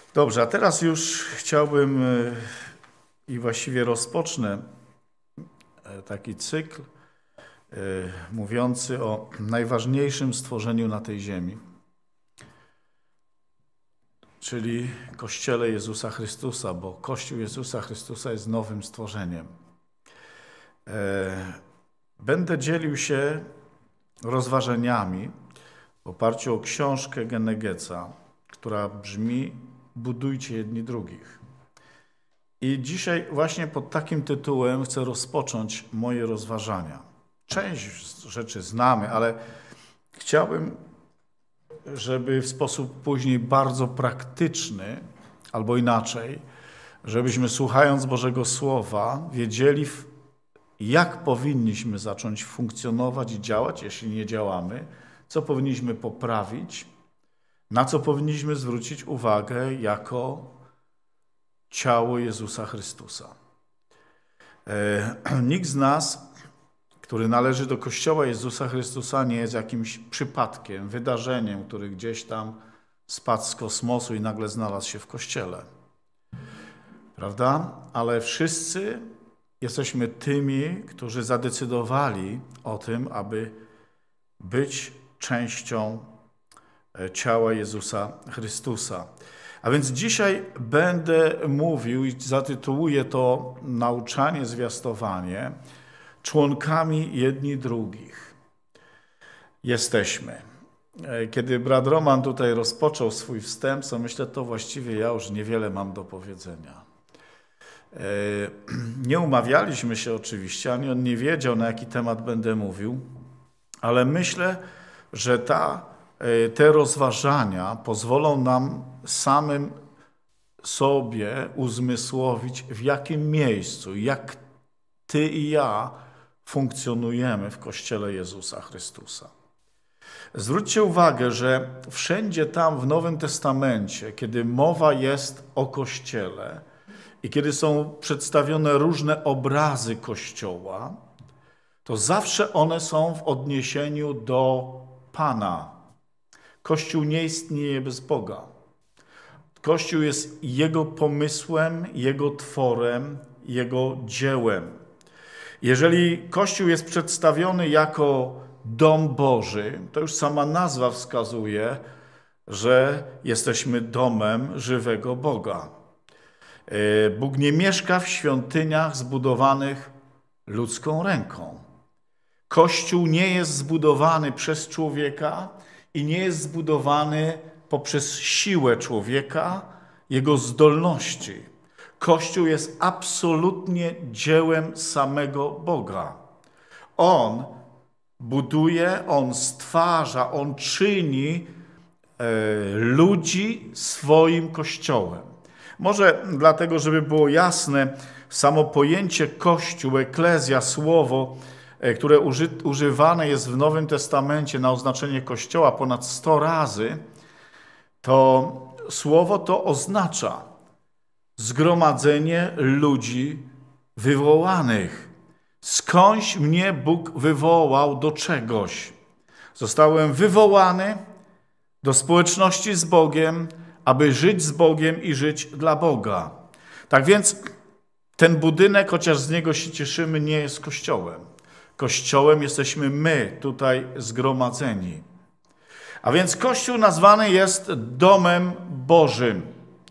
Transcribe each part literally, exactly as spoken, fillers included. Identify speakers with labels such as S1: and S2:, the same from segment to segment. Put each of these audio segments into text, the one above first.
S1: Dobrze, a teraz już chciałbym i właściwie rozpocznę taki cykl mówiący o najważniejszym stworzeniu na tej ziemi, czyli Kościele Jezusa Chrystusa, bo Kościół Jezusa Chrystusa jest nowym stworzeniem. Będę dzielił się rozważaniami w oparciu o książkę Genegeca, która brzmi: budujcie jedni drugich. I dzisiaj właśnie pod takim tytułem chcę rozpocząć moje rozważania. Część rzeczy znamy, ale chciałbym, żeby w sposób później bardzo praktyczny, albo inaczej, żebyśmy słuchając Bożego Słowa wiedzieli, jak powinniśmy zacząć funkcjonować i działać, jeśli nie działamy, co powinniśmy poprawić, na co powinniśmy zwrócić uwagę jako ciało Jezusa Chrystusa. E, nikt z nas, który należy do Kościoła Jezusa Chrystusa, nie jest jakimś przypadkiem, wydarzeniem, który gdzieś tam spadł z kosmosu i nagle znalazł się w Kościele. Prawda? Ale wszyscy jesteśmy tymi, którzy zadecydowali o tym, aby być częścią ciała Jezusa Chrystusa. A więc dzisiaj będę mówił i zatytułuję to nauczanie, zwiastowanie członkami jedni drugich. Jesteśmy. Kiedy brat Roman tutaj rozpoczął swój wstęp, to myślę, to właściwie ja już niewiele mam do powiedzenia. Nie umawialiśmy się oczywiście, ani on nie wiedział, na jaki temat będę mówił, ale myślę, że ta, te rozważania pozwolą nam samym sobie uzmysłowić, w jakim miejscu, jak ty i ja funkcjonujemy w Kościele Jezusa Chrystusa. Zwróćcie uwagę, że wszędzie tam w Nowym Testamencie, kiedy mowa jest o Kościele i kiedy są przedstawione różne obrazy Kościoła, to zawsze one są w odniesieniu do Pana. Kościół nie istnieje bez Boga. Kościół jest Jego pomysłem, Jego tworem, Jego dziełem. Jeżeli Kościół jest przedstawiony jako dom Boży, to już sama nazwa wskazuje, że jesteśmy domem żywego Boga. Bóg nie mieszka w świątyniach zbudowanych ludzką ręką. Kościół nie jest zbudowany przez człowieka i nie jest zbudowany poprzez siłę człowieka, jego zdolności. Kościół jest absolutnie dziełem samego Boga. On buduje, On stwarza, On czyni e, ludzi swoim Kościołem. Może dlatego, żeby było jasne, samo pojęcie Kościół, eklezja, słowo, e, które uży, używane jest w Nowym Testamencie na oznaczenie Kościoła ponad sto razy, to słowo to oznacza zgromadzenie ludzi wywołanych. Skądś mnie Bóg wywołał do czegoś. Zostałem wywołany do społeczności z Bogiem, aby żyć z Bogiem i żyć dla Boga. Tak więc ten budynek, chociaż z niego się cieszymy, nie jest kościołem. Kościołem jesteśmy my tutaj zgromadzeni. A więc Kościół nazwany jest domem Bożym.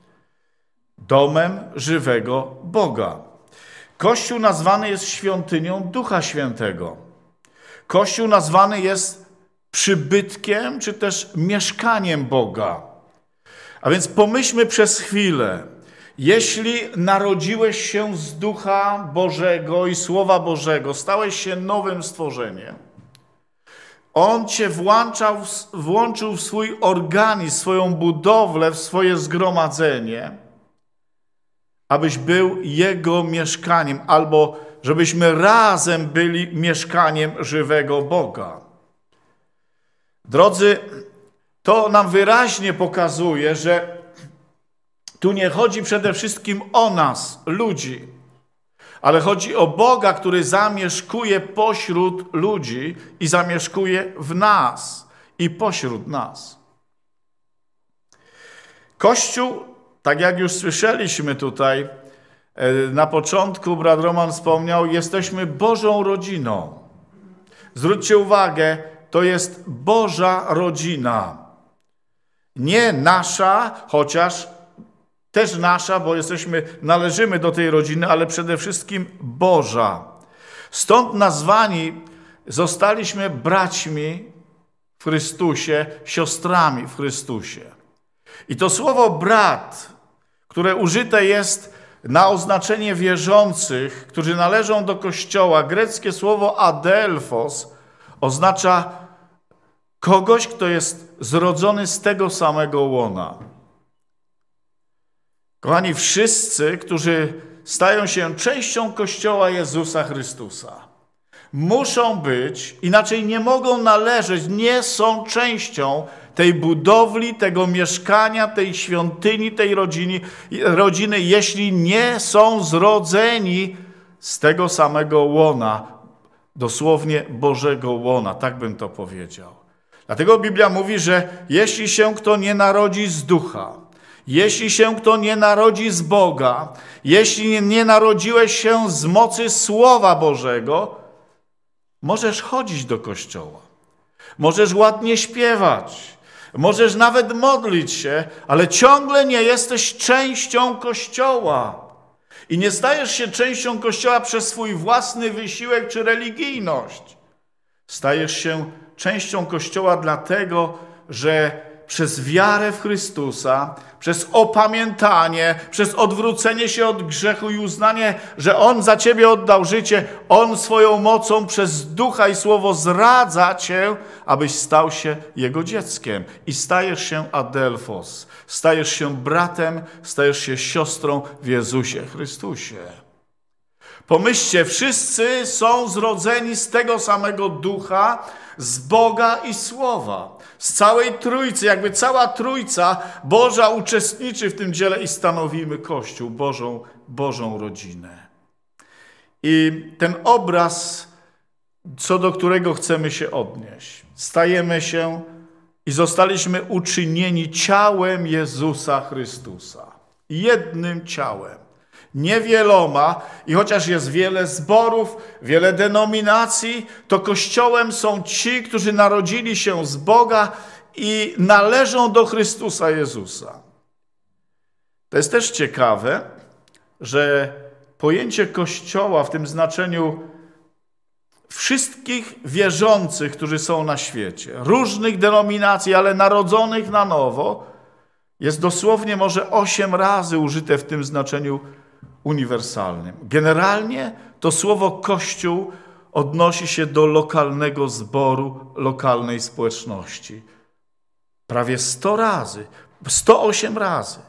S1: Domem żywego Boga. Kościół nazwany jest świątynią Ducha Świętego. Kościół nazwany jest przybytkiem, czy też mieszkaniem Boga. A więc pomyślmy przez chwilę, jeśli narodziłeś się z Ducha Bożego i Słowa Bożego, stałeś się nowym stworzeniem, On cię włączał, włączył w swój organizm, swoją budowlę, w swoje zgromadzenie, abyś był Jego mieszkaniem, albo żebyśmy razem byli mieszkaniem żywego Boga. Drodzy, to nam wyraźnie pokazuje, że tu nie chodzi przede wszystkim o nas, ludzi, ale chodzi o Boga, który zamieszkuje pośród ludzi i zamieszkuje w nas i pośród nas. Kościół, tak jak już słyszeliśmy tutaj, na początku brat Roman wspomniał, jesteśmy Bożą rodziną. Zwróćcie uwagę, to jest Boża rodzina. Nie nasza, chociaż też nasza, bo jesteśmy, należymy do tej rodziny, ale przede wszystkim Boża. Stąd nazwani zostaliśmy braćmi w Chrystusie, siostrami w Chrystusie. I to słowo brat, które użyte jest na oznaczenie wierzących, którzy należą do Kościoła, greckie słowo adelphos oznacza kogoś, kto jest zrodzony z tego samego łona. Kochani, wszyscy, którzy stają się częścią Kościoła Jezusa Chrystusa, muszą być, inaczej nie mogą należeć, nie są częścią tej budowli, tego mieszkania, tej świątyni, tej rodziny, rodziny, jeśli nie są zrodzeni z tego samego łona, dosłownie Bożego łona, tak bym to powiedział. Dlatego Biblia mówi, że jeśli się kto nie narodzi z ducha, jeśli się kto nie narodzi z Boga, jeśli nie narodziłeś się z mocy Słowa Bożego, możesz chodzić do kościoła, możesz ładnie śpiewać, możesz nawet modlić się, ale ciągle nie jesteś częścią Kościoła. I nie stajesz się częścią Kościoła przez swój własny wysiłek czy religijność. Stajesz się częścią Kościoła dlatego, że przez wiarę w Chrystusa, przez opamiętanie, przez odwrócenie się od grzechu i uznanie, że On za ciebie oddał życie, On swoją mocą przez Ducha i Słowo zradza cię, abyś stał się Jego dzieckiem. I stajesz się adelphos, stajesz się bratem, stajesz się siostrą w Jezusie Chrystusie. Pomyślcie, wszyscy są zrodzeni z tego samego Ducha, z Boga i Słowa. Z całej Trójcy, jakby cała Trójca Boża uczestniczy w tym dziele i stanowimy Kościół, Bożą, Bożą rodzinę. I ten obraz, co do którego chcemy się odnieść. Stajemy się i zostaliśmy uczynieni ciałem Jezusa Chrystusa. Jednym ciałem. Nie wieloma, i chociaż jest wiele zborów, wiele denominacji, to Kościołem są ci, którzy narodzili się z Boga i należą do Chrystusa Jezusa. To jest też ciekawe, że pojęcie Kościoła w tym znaczeniu wszystkich wierzących, którzy są na świecie, różnych denominacji, ale narodzonych na nowo, jest dosłownie może osiem razy użyte w tym znaczeniu uniwersalnym. Generalnie to słowo Kościół odnosi się do lokalnego zboru, lokalnej społeczności. Prawie sto razy, sto osiem razy.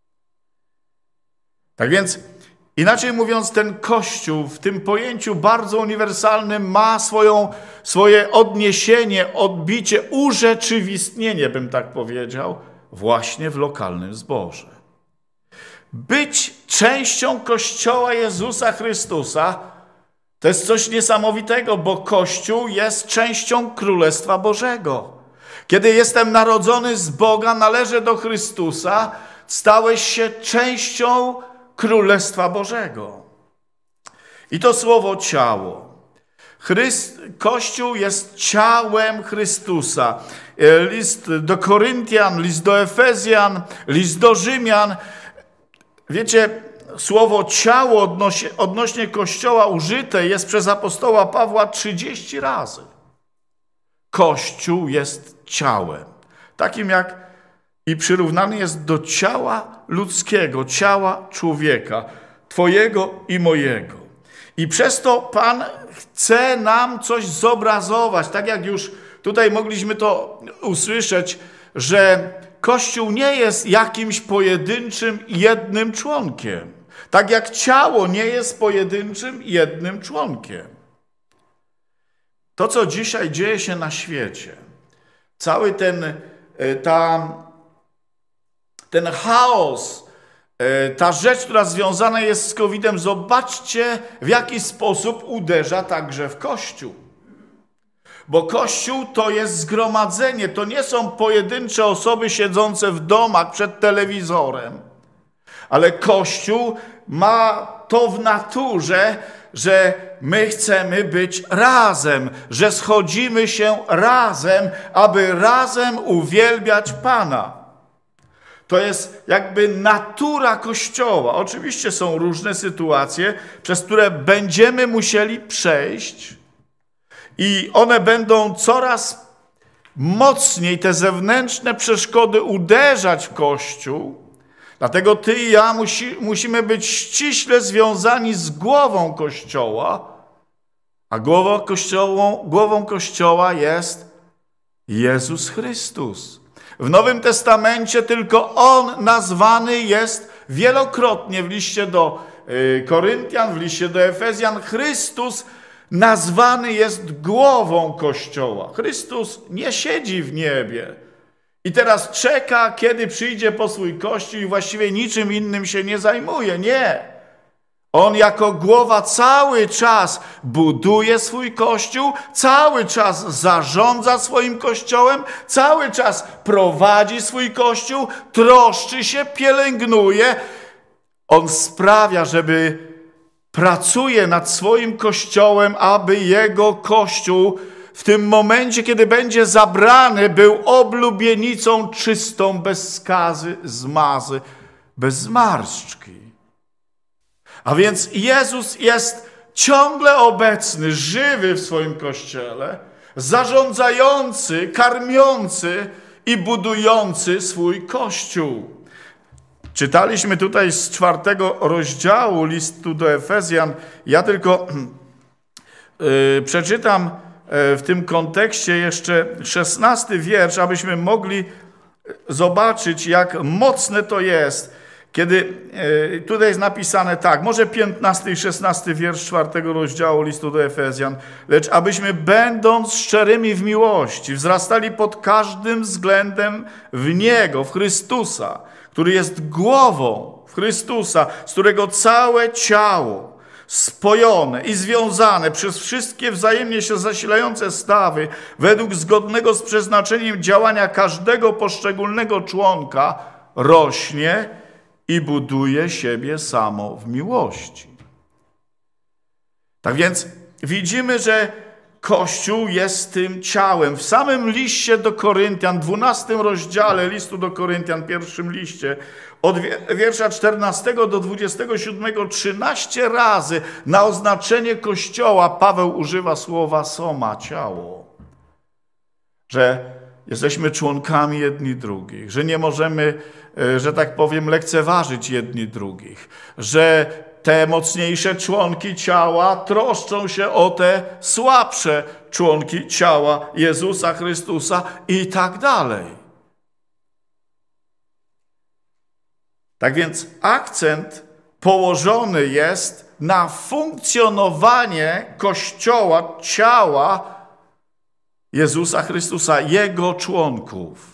S1: Tak więc, inaczej mówiąc, ten Kościół w tym pojęciu bardzo uniwersalnym ma swoją, swoje odniesienie, odbicie, urzeczywistnienie, bym tak powiedział, właśnie w lokalnym zborze. Być częścią Kościoła Jezusa Chrystusa to jest coś niesamowitego, bo Kościół jest częścią Królestwa Bożego. Kiedy jestem narodzony z Boga, należę do Chrystusa, stałeś się częścią Królestwa Bożego. I to słowo ciało. Chryst, Kościół jest ciałem Chrystusa. List do Koryntian, list do Efezjan, list do Rzymian. Wiecie, słowo ciało odnośnie, odnośnie Kościoła użyte jest przez apostoła Pawła trzydzieści razy. Kościół jest ciałem, takim jak i przyrównany jest do ciała ludzkiego, ciała człowieka, twojego i mojego. I przez to Pan chce nam coś zobrazować, tak jak już tutaj mogliśmy to usłyszeć, że Kościół nie jest jakimś pojedynczym, jednym członkiem. Tak jak ciało nie jest pojedynczym, jednym członkiem. To, co dzisiaj dzieje się na świecie, cały ten, ta, ten chaos, ta rzecz, która związana jest z kowidem, zobaczcie, w jaki sposób uderza także w Kościół. Bo Kościół to jest zgromadzenie, to nie są pojedyncze osoby siedzące w domach przed telewizorem. Ale Kościół ma to w naturze, że my chcemy być razem, że schodzimy się razem, aby razem uwielbiać Pana. To jest jakby natura Kościoła. Oczywiście są różne sytuacje, przez które będziemy musieli przejść i one będą coraz mocniej, te zewnętrzne przeszkody, uderzać w Kościół. Dlatego ty i ja musi, musimy być ściśle związani z głową Kościoła, a głową Kościoła, głową Kościoła jest Jezus Chrystus. W Nowym Testamencie tylko On nazwany jest wielokrotnie w liście do Koryntian, w liście do Efezjan. Chrystus nazwany jest głową Kościoła. Chrystus nie siedzi w niebie i teraz czeka, kiedy przyjdzie po swój Kościół i właściwie niczym innym się nie zajmuje. Nie. On jako głowa cały czas buduje swój Kościół, cały czas zarządza swoim Kościołem, cały czas prowadzi swój Kościół, troszczy się, pielęgnuje. On sprawia, żeby pracuje nad swoim Kościołem, aby jego Kościół w tym momencie, kiedy będzie zabrany, był oblubienicą czystą, bez skazy, zmazy, bez zmarszczki. A więc Jezus jest ciągle obecny, żywy w swoim Kościele, zarządzający, karmiący i budujący swój Kościół. Czytaliśmy tutaj z czwartego rozdziału listu do Efezjan. Ja tylko yy, przeczytam w tym kontekście jeszcze szesnasty wiersz, abyśmy mogli zobaczyć, jak mocne to jest, kiedy tutaj jest napisane tak, może piętnasty i szesnasty wiersz czwartego rozdziału listu do Efezjan, lecz abyśmy będąc szczerymi w miłości, wzrastali pod każdym względem w Niego, w Chrystusa, który jest głową, w Chrystusa, z którego całe ciało spojone i związane przez wszystkie wzajemnie się zasilające stawy, według zgodnego z przeznaczeniem działania każdego poszczególnego członka, rośnie i buduje siebie samo w miłości. Tak więc widzimy, że Kościół jest tym ciałem. W samym liście do Koryntian, dwunastym rozdziale listu do Koryntian, pierwszym liście, od wiersza czternastego do dwudziestego siódmego, trzynaście razy na oznaczenie Kościoła Paweł używa słowa soma, ciało. Że jesteśmy członkami jedni drugich, że nie możemy, że tak powiem, lekceważyć jedni drugich, że te mocniejsze członki ciała troszczą się o te słabsze członki ciała Jezusa Chrystusa i tak dalej. Tak więc akcent położony jest na funkcjonowanie Kościoła, ciała Jezusa Chrystusa, Jego członków.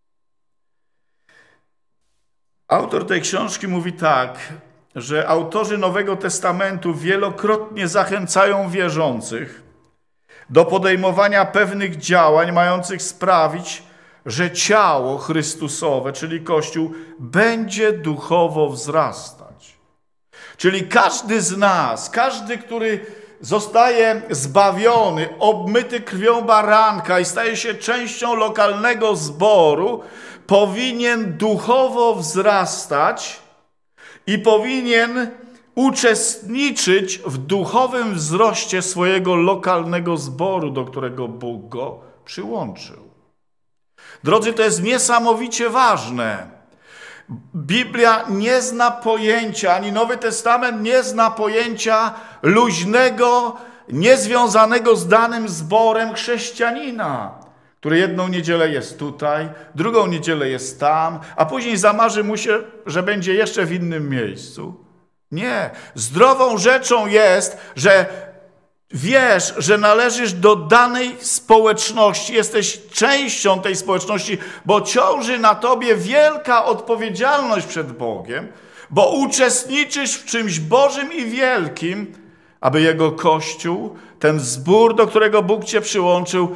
S1: Autor tej książki mówi tak, że autorzy Nowego Testamentu wielokrotnie zachęcają wierzących do podejmowania pewnych działań mających sprawić, że ciało Chrystusowe, czyli Kościół, będzie duchowo wzrastać. Czyli każdy z nas, każdy, który zostaje zbawiony, obmyty krwią baranka i staje się częścią lokalnego zboru, powinien duchowo wzrastać i powinien uczestniczyć w duchowym wzroście swojego lokalnego zboru, do którego Bóg go przyłączył. Drodzy, to jest niesamowicie ważne. Biblia nie zna pojęcia, ani Nowy Testament nie zna pojęcia luźnego, niezwiązanego z danym zborem chrześcijanina, który jedną niedzielę jest tutaj, drugą niedzielę jest tam, a później zamarzy mu się, że będzie jeszcze w innym miejscu. Nie. Zdrową rzeczą jest, że wiesz, że należysz do danej społeczności, jesteś częścią tej społeczności, bo ciąży na tobie wielka odpowiedzialność przed Bogiem, bo uczestniczysz w czymś Bożym i wielkim, aby Jego Kościół, ten zbór, do którego Bóg cię przyłączył,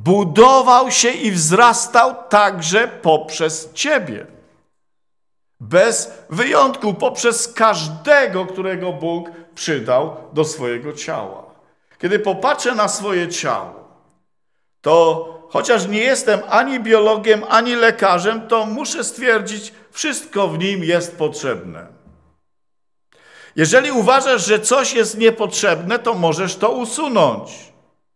S1: budował się i wzrastał także poprzez ciebie. bez wyjątku, poprzez każdego, którego Bóg przydał do swojego ciała. Kiedy popatrzę na swoje ciało, to chociaż nie jestem ani biologiem, ani lekarzem, to muszę stwierdzić, wszystko w nim jest potrzebne. Jeżeli uważasz, że coś jest niepotrzebne, to możesz to usunąć.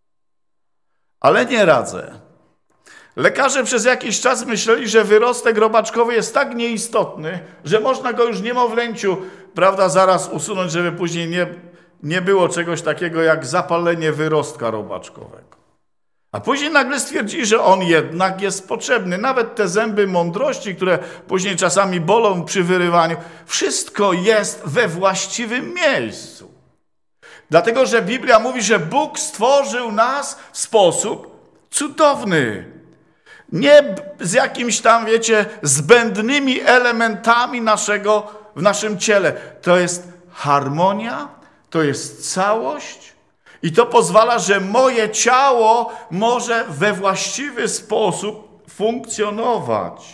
S1: Ale nie radzę. Lekarze przez jakiś czas myśleli, że wyrostek robaczkowy jest tak nieistotny, że można go już w niemowlęciu, prawda, zaraz usunąć, żeby później nie, nie było czegoś takiego jak zapalenie wyrostka robaczkowego. A później nagle stwierdzili, że on jednak jest potrzebny. Nawet te zęby mądrości, które później czasami bolą przy wyrywaniu, wszystko jest we właściwym miejscu. Dlatego, że Biblia mówi, że Bóg stworzył nas w sposób cudowny. Nie z jakimiś tam, wiecie, zbędnymi elementami naszego, w naszym ciele. To jest harmonia, to jest całość i to pozwala, że moje ciało może we właściwy sposób funkcjonować.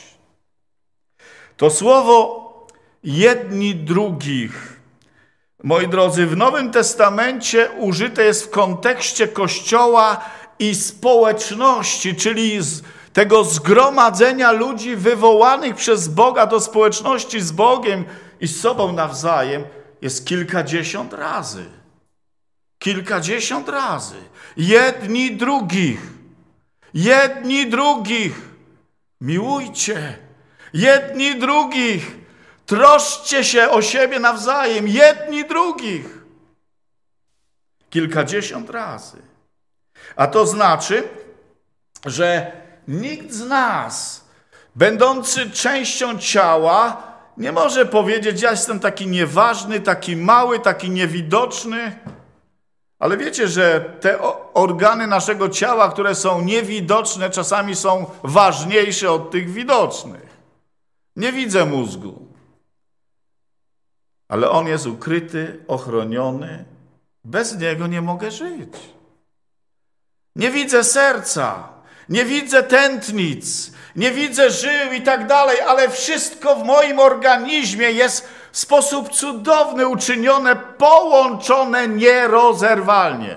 S1: To słowo jedni drugich, moi drodzy, w Nowym Testamencie użyte jest w kontekście Kościoła i społeczności, czyli z tego zgromadzenia ludzi wywołanych przez Boga do społeczności z Bogiem i z sobą nawzajem, jest kilkadziesiąt razy. Kilkadziesiąt razy. Jedni drugich. Jedni drugich. Miłujcie. Jedni drugich. Troszczcie się o siebie nawzajem. Jedni drugich. Kilkadziesiąt razy. A to znaczy, że nikt z nas, będący częścią ciała, nie może powiedzieć, ja jestem taki nieważny, taki mały, taki niewidoczny. Ale wiecie, że te organy naszego ciała, które są niewidoczne, czasami są ważniejsze od tych widocznych. Nie widzę mózgu, ale on jest ukryty, ochroniony. Bez niego nie mogę żyć. Nie widzę serca, nie widzę tętnic, nie widzę żył i tak dalej, ale wszystko w moim organizmie jest w sposób cudowny uczynione, połączone nierozerwalnie.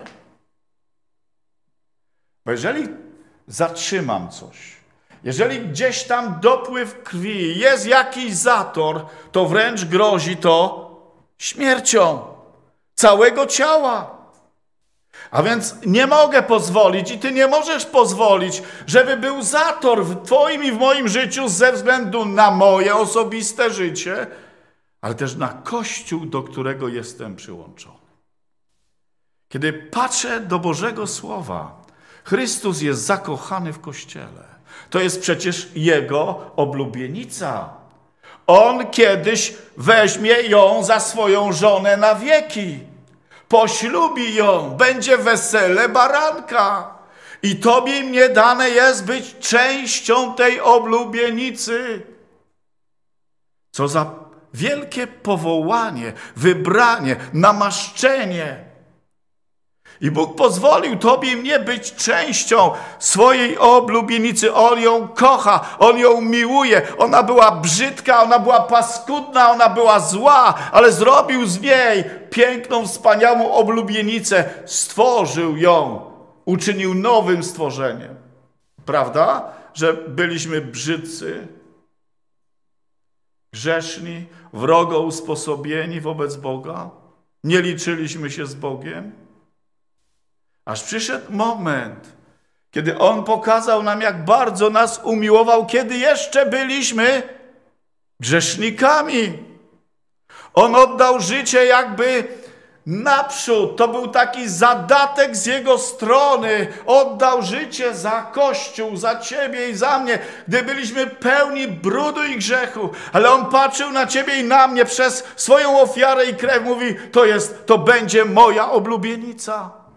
S1: Bo jeżeli zatrzymam coś, jeżeli gdzieś tam dopływ krwi, jest jakiś zator, to wręcz grozi to śmiercią całego ciała. A więc nie mogę pozwolić i ty nie możesz pozwolić, żeby był zator w twoim i w moim życiu ze względu na moje osobiste życie, ale też na Kościół, do którego jestem przyłączony. Kiedy patrzę do Bożego Słowa, Chrystus jest zakochany w Kościele. To jest przecież Jego oblubienica. On kiedyś weźmie ją za swoją żonę na wieki. Poślubi ją, będzie wesele baranka. I tobie i mnie dane jest być częścią tej oblubienicy. Co za wielkie powołanie, wybranie, namaszczenie. I Bóg pozwolił tobie i mnie być częścią swojej oblubienicy. On ją kocha, On ją miłuje. Ona była brzydka, ona była paskudna, ona była zła, ale zrobił z niej piękną, wspaniałą oblubienicę. Stworzył ją, uczynił nowym stworzeniem. Prawda? Że byliśmy brzydcy, grzeszni, wrogo usposobieni wobec Boga. Nie liczyliśmy się z Bogiem. Aż przyszedł moment, kiedy On pokazał nam, jak bardzo nas umiłował, kiedy jeszcze byliśmy grzesznikami. On oddał życie jakby naprzód. To był taki zadatek z Jego strony. Oddał życie za Kościół, za ciebie i za mnie, gdy byliśmy pełni brudu i grzechu. Ale On patrzył na ciebie i na mnie przez swoją ofiarę i krew. Mówi, to jest, to będzie moja oblubienica.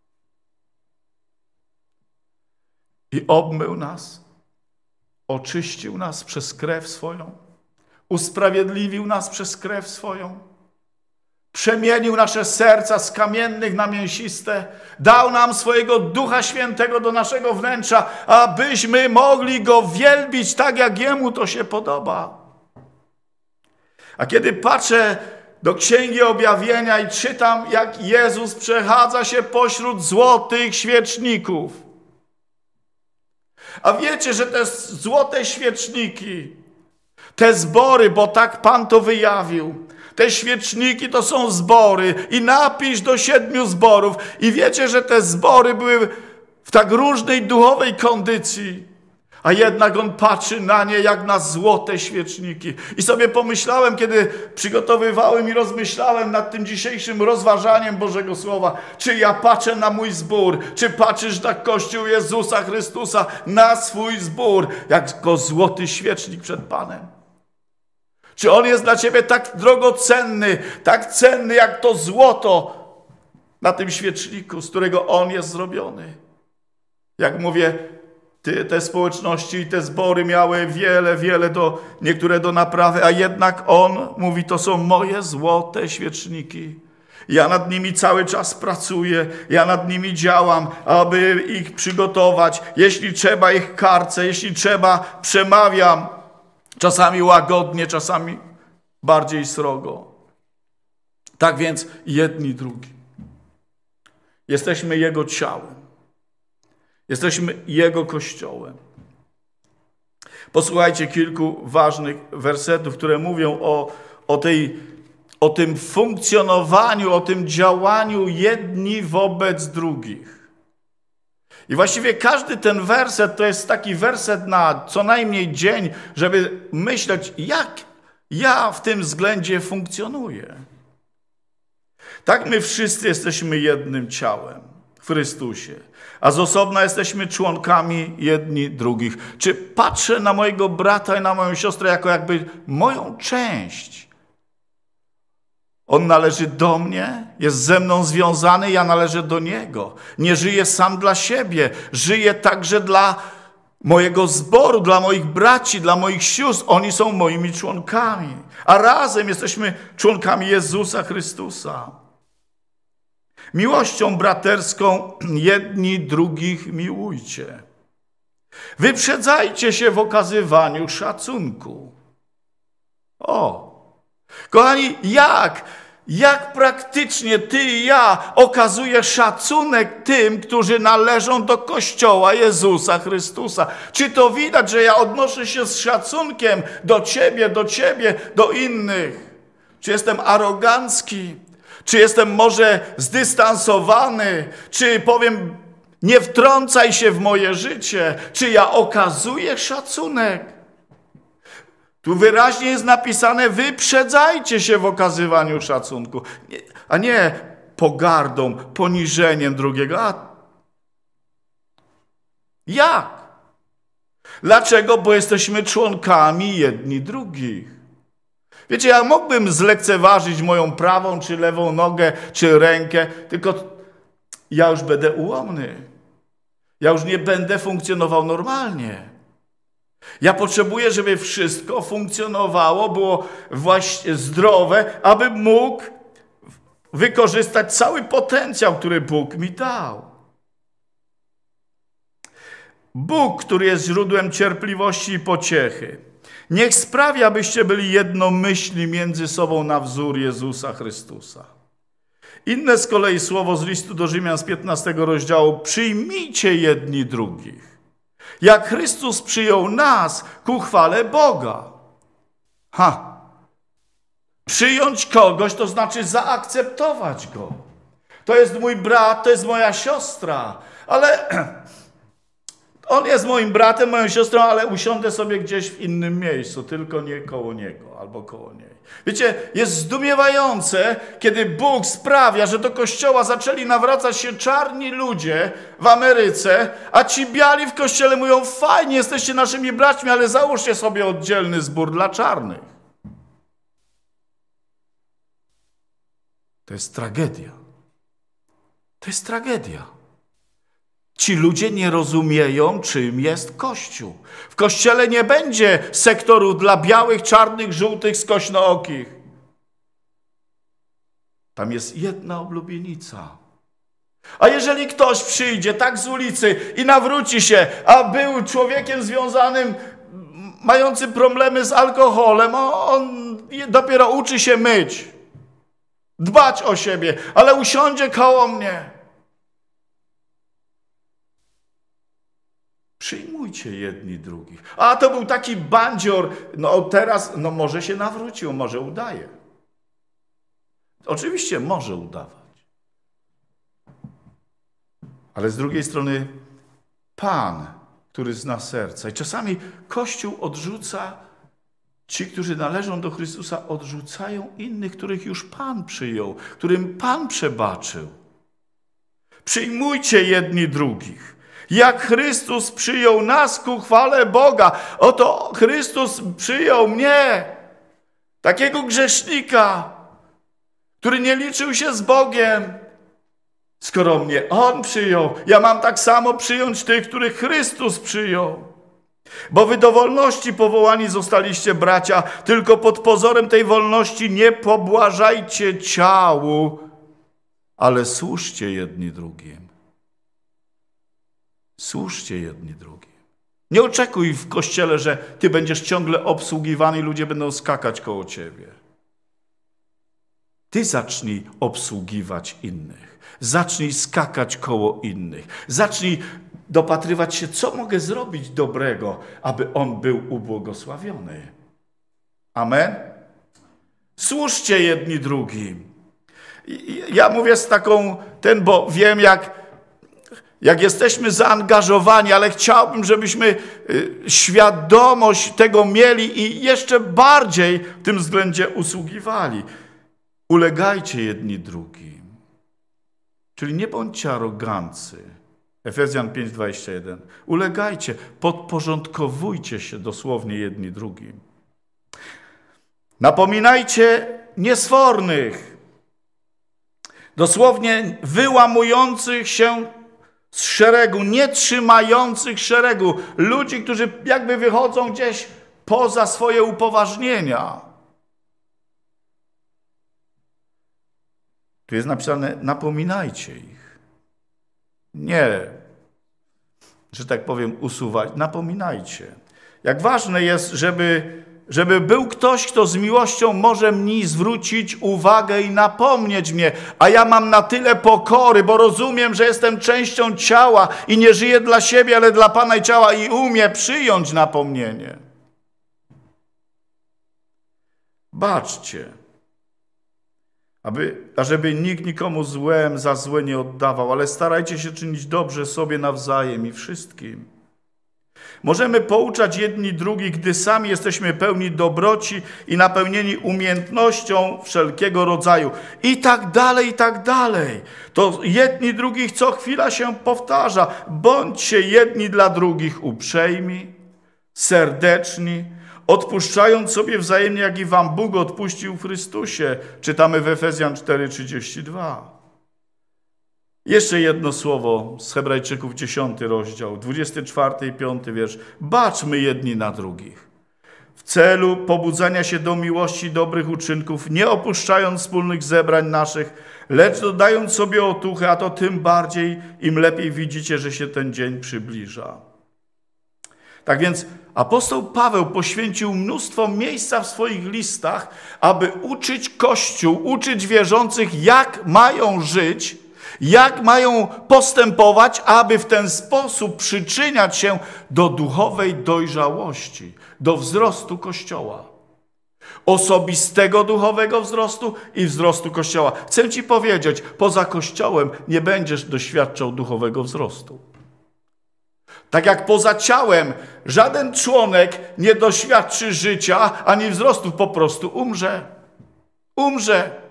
S1: I obmył nas, oczyścił nas przez krew swoją, usprawiedliwił nas przez krew swoją, przemienił nasze serca z kamiennych na mięsiste, dał nam swojego Ducha Świętego do naszego wnętrza, abyśmy mogli Go wielbić tak, jak Jemu to się podoba. A kiedy patrzę do Księgi Objawienia i czytam, jak Jezus przechadza się pośród złotych świeczników. A wiecie, że te złote świeczniki, te zbory, bo tak Pan to wyjawił, te świeczniki to są zbory i napisz do siedmiu zborów. I wiecie, że te zbory były w tak różnej duchowej kondycji, a jednak On patrzy na nie jak na złote świeczniki. I sobie pomyślałem, kiedy przygotowywałem i rozmyślałem nad tym dzisiejszym rozważaniem Bożego Słowa, czy ja patrzę na mój zbór, czy patrzysz na Kościół Jezusa Chrystusa, na swój zbór, jako złoty świecznik przed Panem. Czy on jest dla ciebie tak drogocenny, tak cenny jak to złoto na tym świeczniku, z którego on jest zrobiony? Jak mówię, ty, te społeczności i te zbory miały wiele, wiele, do, niektóre do naprawy, a jednak on mówi, to są moje złote świeczniki. Ja nad nimi cały czas pracuję, ja nad nimi działam, aby ich przygotować. Jeśli trzeba, ich karcę, jeśli trzeba, przemawiam. Czasami łagodnie, czasami bardziej srogo. Tak więc jedni drugi. Jesteśmy Jego ciałem. Jesteśmy Jego Kościołem. Posłuchajcie kilku ważnych wersetów, które mówią o, o, tej, o tym funkcjonowaniu, o tym działaniu jedni wobec drugich. I właściwie każdy ten werset to jest taki werset na co najmniej dzień, żeby myśleć, jak ja w tym względzie funkcjonuję. Tak my wszyscy jesteśmy jednym ciałem w Chrystusie, a z osobna jesteśmy członkami jedni drugich. Czy patrzę na mojego brata i na moją siostrę jako jakby moją część? On należy do mnie, jest ze mną związany, ja należę do niego. Nie żyję sam dla siebie, żyję także dla mojego zboru, dla moich braci, dla moich sióstr. Oni są moimi członkami, a razem jesteśmy członkami Jezusa Chrystusa. Miłością braterską jedni drugich miłujcie. Wyprzedzajcie się w okazywaniu szacunku. O! Kochani, jak, jak praktycznie ty i ja okazujesz szacunek tym, którzy należą do Kościoła Jezusa Chrystusa? Czy to widać, że ja odnoszę się z szacunkiem do ciebie, do ciebie, do innych? Czy jestem arogancki? Czy jestem może zdystansowany? Czy powiem, nie wtrącaj się w moje życie? Czy ja okazuję szacunek? Tu wyraźnie jest napisane, wyprzedzajcie się w okazywaniu szacunku, a nie pogardą, poniżeniem drugiego. A jak? Dlaczego? Bo jesteśmy członkami jedni drugich. Wiecie, ja mógłbym zlekceważyć moją prawą, czy lewą nogę, czy rękę, tylko ja już będę ułomny. Ja już nie będę funkcjonował normalnie. Ja potrzebuję, żeby wszystko funkcjonowało, było właśnie zdrowe, aby mógł wykorzystać cały potencjał, który Bóg mi dał. Bóg, który jest źródłem cierpliwości i pociechy, niech sprawi, abyście byli jednomyślni między sobą na wzór Jezusa Chrystusa. Inne z kolei słowo z listu do Rzymian z piętnastego rozdziału, przyjmijcie jedni drugich. Jak Chrystus przyjął nas ku chwale Boga. Ha! Przyjąć kogoś to znaczy zaakceptować go. To jest mój brat, to jest moja siostra, ale on jest moim bratem, moją siostrą, ale usiądę sobie gdzieś w innym miejscu, tylko nie koło niego albo koło niej. Wiecie, jest zdumiewające, kiedy Bóg sprawia, że do kościoła zaczęli nawracać się czarni ludzie w Ameryce, a ci biali w kościele mówią, fajnie, jesteście naszymi braćmi, ale załóżcie sobie oddzielny zbór dla czarnych. To jest tragedia. To jest tragedia. Ci ludzie nie rozumieją, czym jest Kościół. W Kościele nie będzie sektorów dla białych, czarnych, żółtych, skośnookich. Tam jest jedna oblubienica. A jeżeli ktoś przyjdzie tak z ulicy i nawróci się, a był człowiekiem związanym mający problemy z alkoholem, on dopiero uczy się myć, dbać o siebie, ale usiądzie koło mnie. Przyjmujcie jedni drugich. A to był taki bandzior, no teraz, no może się nawrócił, może udaje. Oczywiście może udawać. Ale z drugiej strony Pan, który zna serca. I czasami Kościół odrzuca, ci, którzy należą do Chrystusa, odrzucają innych, których już Pan przyjął, którym Pan przebaczył. Przyjmujcie jedni drugich. Jak Chrystus przyjął nas ku chwale Boga, oto Chrystus przyjął mnie, takiego grzesznika, który nie liczył się z Bogiem. Skoro mnie On przyjął, ja mam tak samo przyjąć tych, których Chrystus przyjął. Bo wy do wolności powołani zostaliście, bracia, tylko pod pozorem tej wolności nie pobłażajcie ciału, ale służcie jedni drugim. Służcie jedni drugim. Nie oczekuj w Kościele, że ty będziesz ciągle obsługiwany i ludzie będą skakać koło ciebie. Ty zacznij obsługiwać innych. Zacznij skakać koło innych. Zacznij dopatrywać się, co mogę zrobić dobrego, aby on był ubłogosławiony. Amen? Służcie jedni drugim. Ja mówię z taką, ten, bo wiem, jak, jak jesteśmy zaangażowani, ale chciałbym, żebyśmy świadomość tego mieli i jeszcze bardziej w tym względzie usługiwali. Ulegajcie jedni drugim. Czyli nie bądźcie arogancy. Efezjan pięć, dwadzieścia jeden. Ulegajcie, podporządkowujcie się dosłownie jedni drugim. Napominajcie niesfornych, dosłownie wyłamujących się z szeregu, nie trzymających szeregu. Ludzi, którzy jakby wychodzą gdzieś poza swoje upoważnienia. Tu jest napisane, napominajcie ich. Nie, że tak powiem, usuwać. Napominajcie. Jak ważne jest, żeby, żeby był ktoś, kto z miłością może mi zwrócić uwagę i napomnieć mnie, a ja mam na tyle pokory, bo rozumiem, że jestem częścią ciała i nie żyję dla siebie, ale dla Pana i ciała i umiem przyjąć napomnienie. Baczcie. Aby, ażeby nikt nikomu złem za złe nie oddawał, ale starajcie się czynić dobrze sobie nawzajem i wszystkim. Możemy pouczać jedni drugich, gdy sami jesteśmy pełni dobroci i napełnieni umiejętnością wszelkiego rodzaju. I tak dalej, i tak dalej. To jedni drugich co chwila się powtarza. Bądźcie jedni dla drugich uprzejmi, serdeczni, odpuszczając sobie wzajemnie, jak i wam Bóg odpuścił w Chrystusie. Czytamy w Efezjan cztery, trzydzieści dwa. Jeszcze jedno słowo z Hebrajczyków, dziesiąty rozdział, dwudziesty czwarty i piąty wiersz. Baczmy jedni na drugich. W celu pobudzania się do miłości i dobrych uczynków, nie opuszczając wspólnych zebrań naszych, lecz dodając sobie otuchy, a to tym bardziej, im lepiej widzicie, że się ten dzień przybliża. Tak więc apostoł Paweł poświęcił mnóstwo miejsca w swoich listach, aby uczyć Kościół, uczyć wierzących, jak mają żyć, jak mają postępować, aby w ten sposób przyczyniać się do duchowej dojrzałości, do wzrostu Kościoła. Osobistego duchowego wzrostu i wzrostu Kościoła. Chcę ci powiedzieć, poza Kościołem nie będziesz doświadczał duchowego wzrostu. Tak jak poza ciałem żaden członek nie doświadczy życia ani wzrostu, po prostu umrze. Umrze.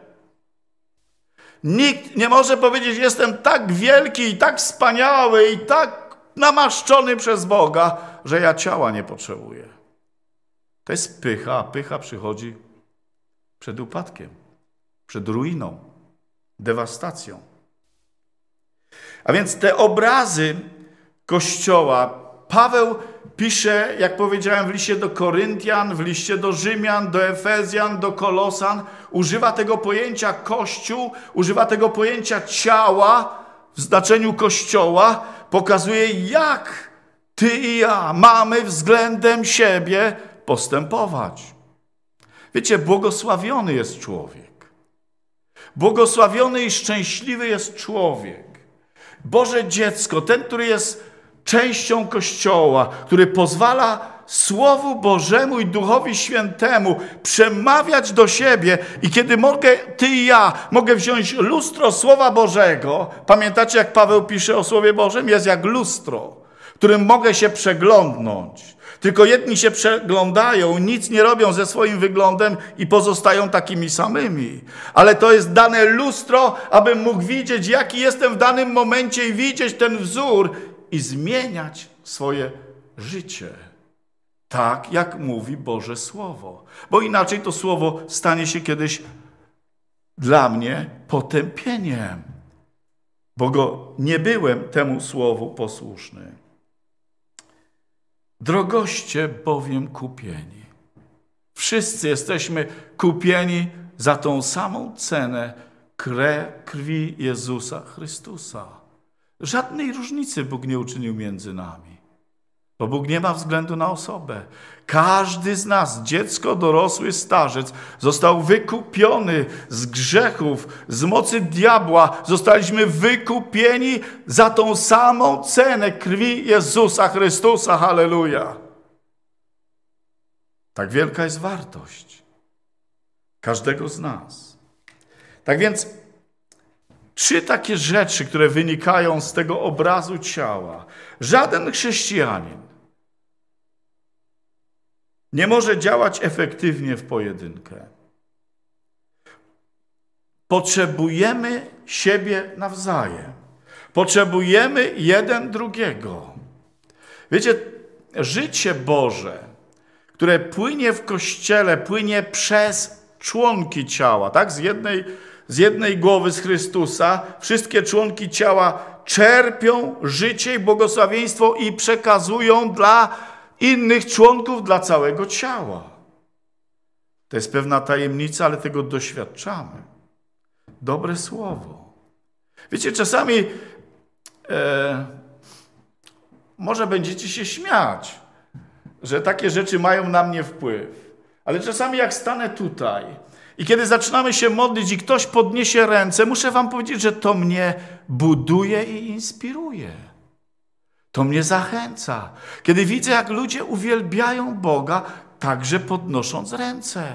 S1: Nikt nie może powiedzieć, jestem tak wielki i tak wspaniały i tak namaszczony przez Boga, że ja ciała nie potrzebuję. To jest pycha, a pycha przychodzi przed upadkiem, przed ruiną, dewastacją. A więc te obrazy Kościoła Paweł pisze, jak powiedziałem, w liście do Koryntian, w liście do Rzymian, do Efezjan, do Kolosan. Używa tego pojęcia Kościół, używa tego pojęcia ciała w znaczeniu Kościoła. Pokazuje, jak ty i ja mamy względem siebie postępować. Wiecie, błogosławiony jest człowiek. Błogosławiony i szczęśliwy jest człowiek. Boże dziecko, ten, który jest częścią Kościoła, który pozwala Słowu Bożemu i Duchowi Świętemu przemawiać do siebie i kiedy mogę, ty i ja, mogę wziąć lustro Słowa Bożego, pamiętacie jak Paweł pisze o Słowie Bożym? Jest jak lustro, którym mogę się przeglądnąć. Tylko jedni się przeglądają, nic nie robią ze swoim wyglądem i pozostają takimi samymi. Ale to jest dane lustro, abym mógł widzieć, jaki jestem w danym momencie i widzieć ten wzór i zmieniać swoje życie. Tak, jak mówi Boże Słowo. Bo inaczej to Słowo stanie się kiedyś dla mnie potępieniem. Bo go nie byłem temu Słowu posłuszny. Drogoście bowiem kupieni. Wszyscy jesteśmy kupieni za tą samą cenę krew, krwi Jezusa Chrystusa. Żadnej różnicy Bóg nie uczynił między nami. Bo Bóg nie ma względu na osobę. Każdy z nas, dziecko, dorosły, starzec, został wykupiony z grzechów, z mocy diabła. Zostaliśmy wykupieni za tą samą cenę krwi Jezusa Chrystusa. Halleluja! Tak wielka jest wartość każdego z nas. Tak więc trzy takie rzeczy, które wynikają z tego obrazu ciała. Żaden chrześcijanin nie może działać efektywnie w pojedynkę. Potrzebujemy siebie nawzajem. Potrzebujemy jeden drugiego. Wiecie, życie Boże, które płynie w Kościele, płynie przez członki ciała, tak? Z jednej, z jednej głowy, z Chrystusa, wszystkie członki ciała czerpią życie i błogosławieństwo i przekazują dla innych członków, dla całego ciała. To jest pewna tajemnica, ale tego doświadczamy. Dobre słowo. Wiecie, czasami e, może będziecie się śmiać, że takie rzeczy mają na mnie wpływ. Ale czasami jak stanę tutaj i kiedy zaczynamy się modlić i ktoś podniesie ręce, muszę wam powiedzieć, że to mnie buduje i inspiruje. To mnie zachęca. Kiedy widzę, jak ludzie uwielbiają Boga, także podnosząc ręce.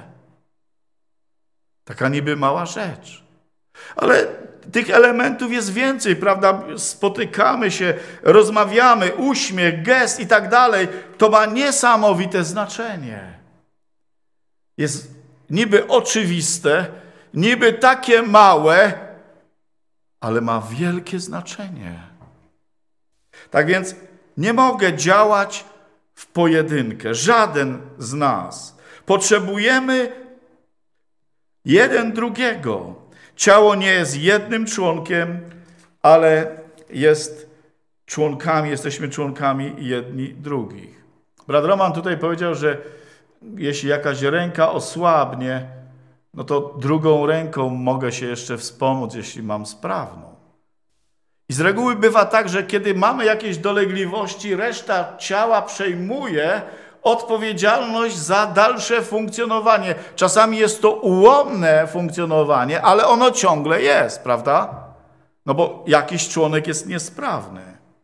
S1: Taka niby mała rzecz. Ale tych elementów jest więcej, prawda? Spotykamy się, rozmawiamy, uśmiech, gest i tak dalej. To ma niesamowite znaczenie. Jest niby oczywiste, niby takie małe, ale ma wielkie znaczenie. Tak więc nie mogę działać w pojedynkę. Żaden z nas. Potrzebujemy jeden drugiego. Ciało nie jest jednym członkiem, ale jest członkami, jesteśmy członkami jedni drugich. Brat Roman tutaj powiedział, że jeśli jakaś ręka osłabnie, no to drugą ręką mogę się jeszcze wspomóc, jeśli mam sprawną. I z reguły bywa tak, że kiedy mamy jakieś dolegliwości, reszta ciała przejmuje odpowiedzialność za dalsze funkcjonowanie. Czasami jest to ułomne funkcjonowanie, ale ono ciągle jest, prawda? No bo jakiś członek jest niesprawny.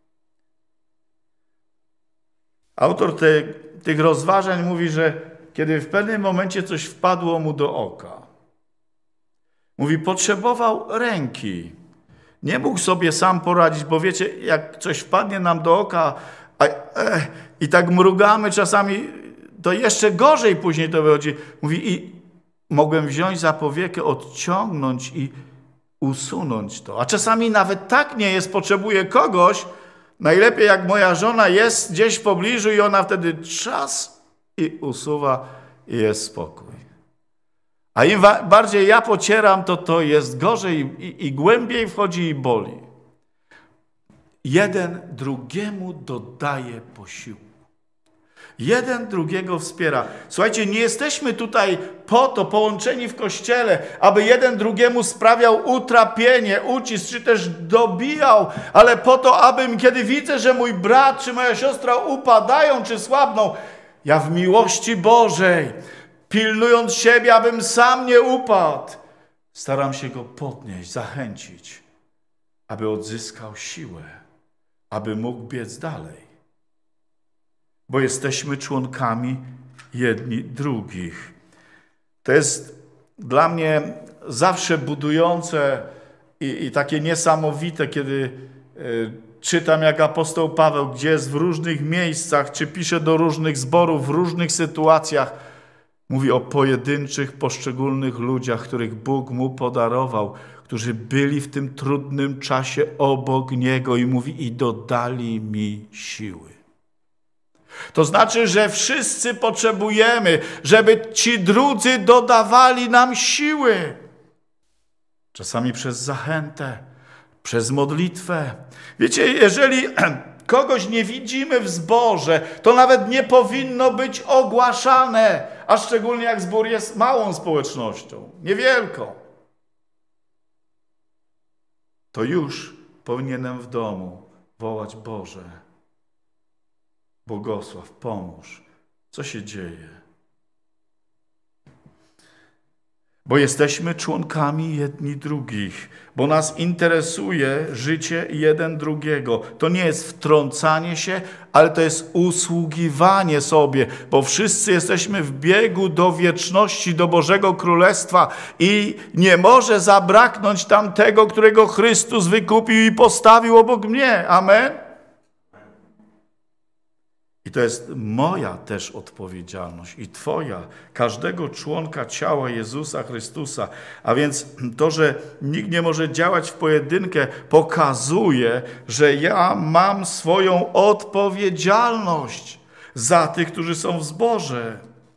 S1: Autor te, tych rozważań mówi, że kiedy w pewnym momencie coś wpadło mu do oka, mówi, potrzebował ręki. Nie mógł sobie sam poradzić, bo wiecie, jak coś wpadnie nam do oka a, e, i tak mrugamy czasami, to jeszcze gorzej później to wychodzi. Mówi, i mogłem wziąć za powiekę, odciągnąć i usunąć to. A czasami nawet tak nie jest, potrzebuję kogoś, najlepiej jak moja żona jest gdzieś w pobliżu i ona wtedy czas i usuwa i jest spokój. A im bardziej ja pocieram, to to jest gorzej i, i, i głębiej wchodzi i boli. Jeden drugiemu dodaje posiłku. Jeden drugiego wspiera. Słuchajcie, nie jesteśmy tutaj po to połączeni w Kościele, aby jeden drugiemu sprawiał utrapienie, ucisk, czy też dobijał, ale po to, abym, kiedy widzę, że mój brat czy moja siostra upadają czy słabną, ja w miłości Bożej, pilnując siebie, abym sam nie upadł, staram się go podnieść, zachęcić, aby odzyskał siłę, aby mógł biec dalej. Bo jesteśmy członkami jedni drugich. To jest dla mnie zawsze budujące i, i takie niesamowite, kiedy y, czytam, jak apostoł Paweł, gdzie jest w różnych miejscach, czy pisze do różnych zborów, w różnych sytuacjach, mówi o pojedynczych, poszczególnych ludziach, których Bóg mu podarował, którzy byli w tym trudnym czasie obok Niego i mówi, i dodali mi siły. To znaczy, że wszyscy potrzebujemy, żeby ci drudzy dodawali nam siły. Czasami przez zachętę, przez modlitwę. Wiecie, jeżeli kogoś nie widzimy w zborze, to nawet nie powinno być ogłaszane, a szczególnie jak zbór jest małą społecznością, niewielką. To już powinienem w domu wołać: Boże, błogosław, pomóż. Co się dzieje? Bo jesteśmy członkami jedni drugich, bo nas interesuje życie jeden drugiego. To nie jest wtrącanie się, ale to jest usługiwanie sobie, bo wszyscy jesteśmy w biegu do wieczności, do Bożego Królestwa i nie może zabraknąć tamtego, którego Chrystus wykupił i postawił obok mnie. Amen? I to jest moja też odpowiedzialność i twoja, każdego członka ciała Jezusa Chrystusa. A więc to, że nikt nie może działać w pojedynkę, pokazuje, że ja mam swoją odpowiedzialność za tych, którzy są w zborze.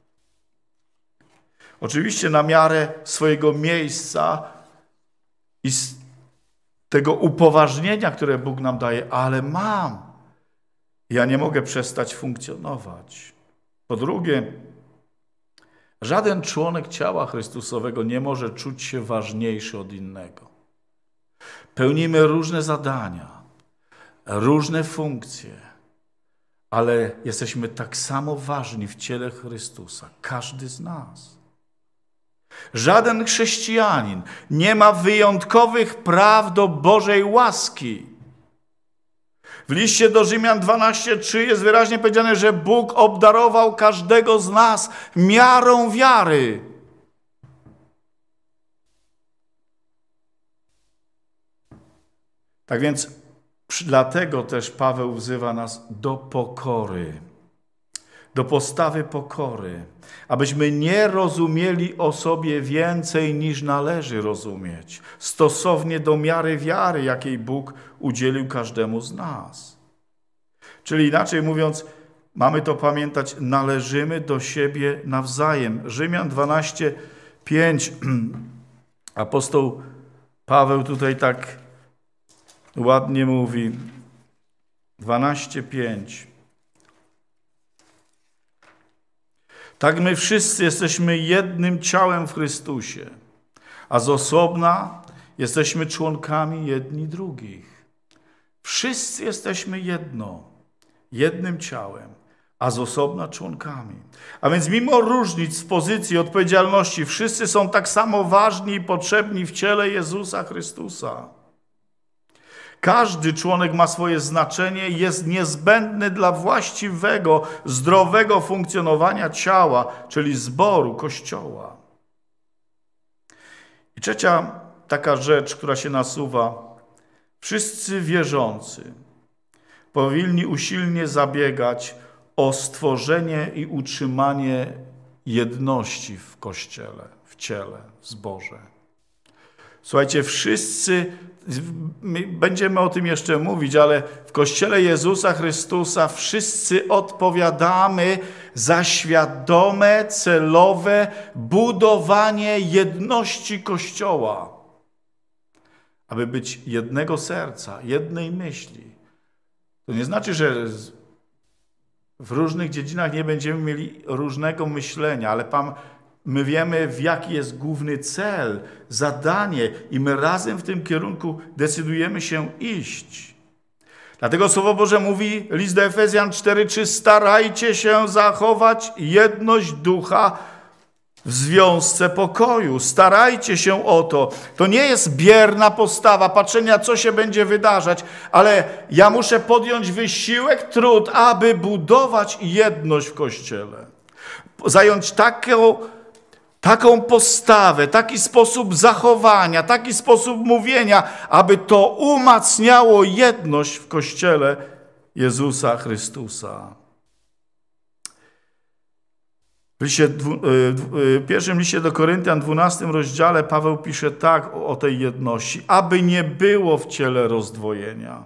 S1: Oczywiście na miarę swojego miejsca i z tego upoważnienia, które Bóg nam daje, ale mam. Ja nie mogę przestać funkcjonować. Po drugie, żaden członek ciała Chrystusowego nie może czuć się ważniejszy od innego. Pełnimy różne zadania, różne funkcje, ale jesteśmy tak samo ważni w ciele Chrystusa, każdy z nas. Żaden chrześcijanin nie ma wyjątkowych praw do Bożej łaski. W liście do Rzymian dwanaście trzy jest wyraźnie powiedziane, że Bóg obdarował każdego z nas miarą wiary. Tak więc dlatego też Paweł wzywa nas do pokory, do postawy pokory, abyśmy nie rozumieli o sobie więcej niż należy rozumieć, stosownie do miary wiary, jakiej Bóg udzielił każdemu z nas. Czyli inaczej mówiąc, mamy to pamiętać, należymy do siebie nawzajem. Rzymian dwanaście pięć, apostoł Paweł tutaj tak ładnie mówi, dwanaście pięć. Tak my wszyscy jesteśmy jednym ciałem w Chrystusie, a z osobna jesteśmy członkami jedni drugich. Wszyscy jesteśmy jedno, jednym ciałem, a z osobna członkami. A więc mimo różnic w pozycji odpowiedzialności, wszyscy są tak samo ważni i potrzebni w ciele Jezusa Chrystusa. Każdy członek ma swoje znaczenie i jest niezbędny dla właściwego, zdrowego funkcjonowania ciała, czyli zboru, Kościoła. I trzecia taka rzecz, która się nasuwa. Wszyscy wierzący powinni usilnie zabiegać o stworzenie i utrzymanie jedności w Kościele, w ciele, w zborze. Słuchajcie, wszyscy, my będziemy o tym jeszcze mówić, ale w Kościele Jezusa Chrystusa wszyscy odpowiadamy za świadome, celowe budowanie jedności Kościoła. Aby być jednego serca, jednej myśli. To nie znaczy, że W różnych dziedzinach nie będziemy mieli różnego myślenia, ale Pan, my wiemy, w jaki jest główny cel, zadanie i my razem w tym kierunku decydujemy się iść. Dlatego Słowo Boże mówi, list do Efezjan cztery trzy, starajcie się zachować jedność ducha w związce pokoju. Starajcie się o to. To nie jest bierna postawa patrzenia, co się będzie wydarzać, ale ja muszę podjąć wysiłek, trud, aby budować jedność w Kościele. Zająć taką, taką postawę, taki sposób zachowania, taki sposób mówienia, aby to umacniało jedność w Kościele Jezusa Chrystusa. W liście, w pierwszym liście do Koryntian, dwunastym rozdziale, Paweł pisze tak o, o tej jedności, aby nie było w ciele rozdwojenia.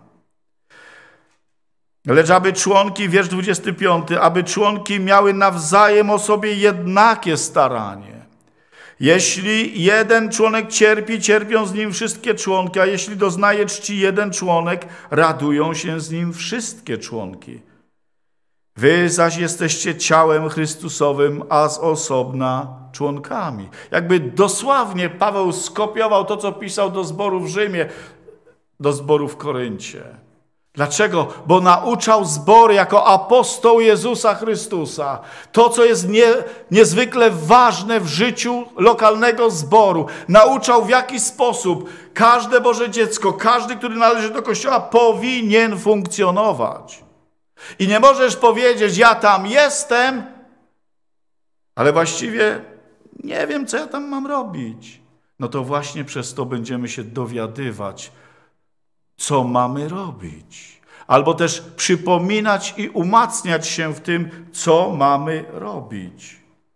S1: Lecz aby członki, wiersz dwudziesty piąty, aby członki miały nawzajem o sobie jednakie staranie. Jeśli jeden członek cierpi, cierpią z nim wszystkie członki, a jeśli doznaje czci jeden członek, radują się z nim wszystkie członki. Wy zaś jesteście ciałem Chrystusowym, a z osobna członkami. Jakby dosłownie Paweł skopiował to, co pisał do zboru w Rzymie, do zboru w Koryncie. Dlaczego? Bo nauczał zbory jako apostoł Jezusa Chrystusa. To, co jest nie, niezwykle ważne w życiu lokalnego zboru. Nauczał, w jaki sposób każde Boże dziecko, każdy, który należy do Kościoła, powinien funkcjonować. I nie możesz powiedzieć, ja tam jestem, ale właściwie nie wiem, co ja tam mam robić. No to właśnie przez to będziemy się dowiadywać, co mamy robić. Albo też przypominać i umacniać się w tym, co mamy robić.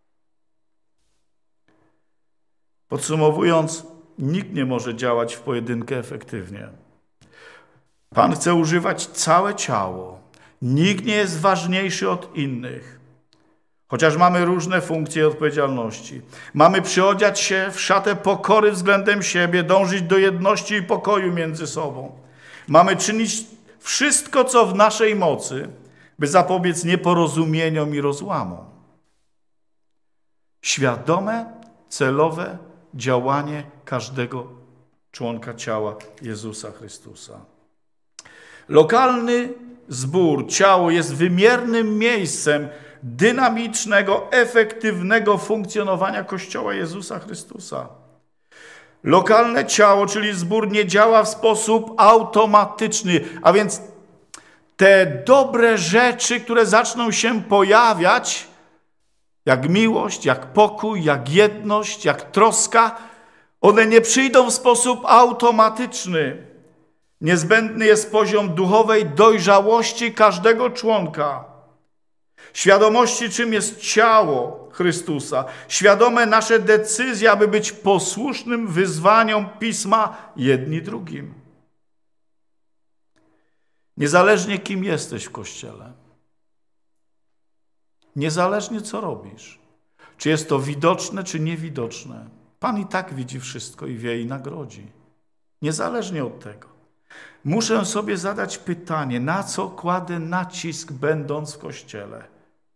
S1: Podsumowując, nikt nie może działać w pojedynkę efektywnie. Pan chce używać całe ciało. Nikt nie jest ważniejszy od innych, chociaż mamy różne funkcje i odpowiedzialności. Mamy przyodziać się w szatę pokory względem siebie, dążyć do jedności i pokoju między sobą. Mamy czynić wszystko, co w naszej mocy, by zapobiec nieporozumieniom i rozłamom. Świadome, celowe działanie każdego członka ciała Jezusa Chrystusa. Lokalny zbór, ciało jest wymiernym miejscem dynamicznego, efektywnego funkcjonowania Kościoła Jezusa Chrystusa. Lokalne ciało, czyli zbór, nie działa w sposób automatyczny, a więc te dobre rzeczy, które zaczną się pojawiać, jak miłość, jak pokój, jak jedność, jak troska, one nie przyjdą w sposób automatyczny. Niezbędny jest poziom duchowej dojrzałości każdego członka. Świadomości, czym jest ciało Chrystusa. Świadome nasze decyzje, aby być posłusznym wyzwaniom Pisma jedni drugim. Niezależnie kim jesteś w Kościele. Niezależnie co robisz. Czy jest to widoczne, czy niewidoczne. Pan i tak widzi wszystko i wie i nagrodzi. Niezależnie od tego. Muszę sobie zadać pytanie, na co kładę nacisk, będąc w Kościele?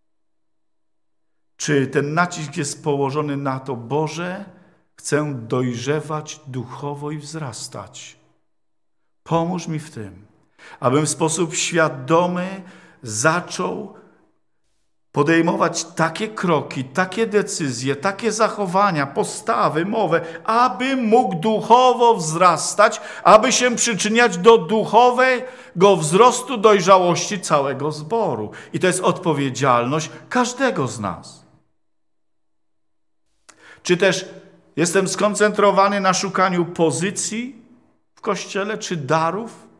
S1: Czy ten nacisk jest położony na to, Boże, chcę dojrzewać duchowo i wzrastać. Pomóż mi w tym, abym w sposób świadomy zaczął podejmować takie kroki, takie decyzje, takie zachowania, postawy, mowę, aby mógł duchowo wzrastać, aby się przyczyniać do duchowego wzrostu dojrzałości całego zboru. I to jest odpowiedzialność każdego z nas. Czy też jestem skoncentrowany na szukaniu pozycji w Kościele, czy darów?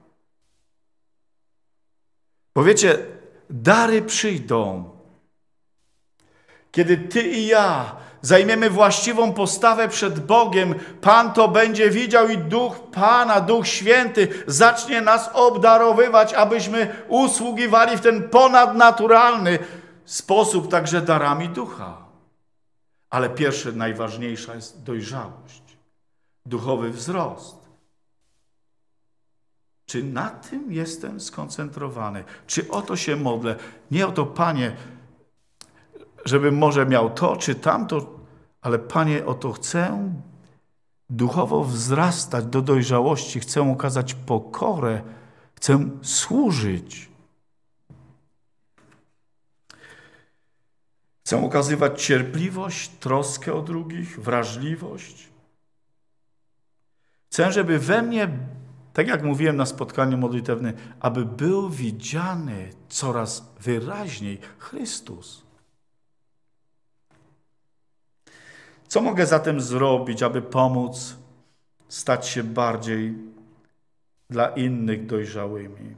S1: Bo wiecie, dary przyjdą. Kiedy ty i ja zajmiemy właściwą postawę przed Bogiem, Pan to będzie widział i Duch Pana, Duch Święty zacznie nas obdarowywać, abyśmy usługiwali w ten ponadnaturalny sposób także darami Ducha. Ale pierwsze, najważniejsza jest dojrzałość, duchowy wzrost. Czy na tym jestem skoncentrowany? Czy o to się modlę? Nie o to, Panie, żebym może miał to czy tamto, ale Panie, o to chcę duchowo wzrastać do dojrzałości, chcę okazać pokorę, chcę służyć. Chcę okazywać cierpliwość, troskę o drugich, wrażliwość. Chcę, żeby we mnie, tak jak mówiłem na spotkaniu modlitewnym, aby był widziany coraz wyraźniej Chrystus. Co mogę zatem zrobić, aby pomóc stać się bardziej dla innych dojrzałymi?